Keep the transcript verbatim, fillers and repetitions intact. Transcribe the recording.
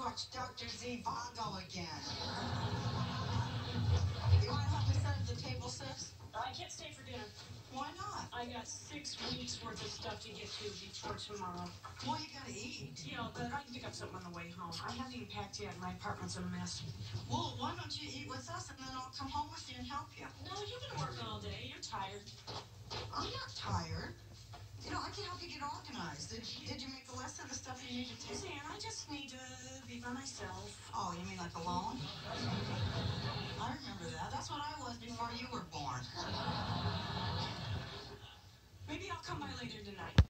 watch Doctor Zhivago again. You want to help me set up the table, sis? I can't stay for dinner. Why not? I got six weeks worth of stuff to get to before tomorrow. Well, you gotta eat. Yeah, but I can pick up something on the way home. I haven't even packed yet. My apartment's a mess. Well, why don't you eat with us and then I'll come home with you and help you? No, you've been working all day. You're tired. I'm not tired. You know, I can help you get organized. Did, did you make a list of the stuff you need to take? Suzanne, I just need to be by myself. Oh, you mean like alone? I remember that. That's what I was before you were born. Maybe I'll come by later tonight.